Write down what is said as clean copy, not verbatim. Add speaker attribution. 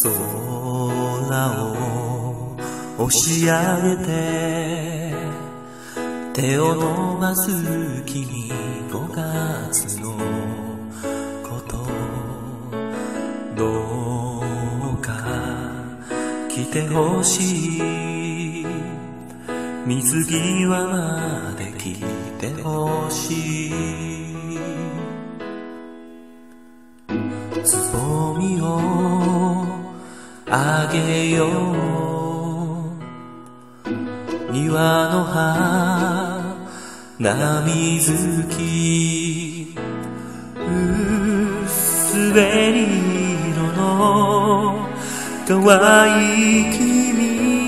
Speaker 1: 空を押し上げて手を伸ばす君、5月のことどうか来てほしい、水際まで来てほしい、つぼみをあげよう、庭の花水木、薄紅色の可愛い君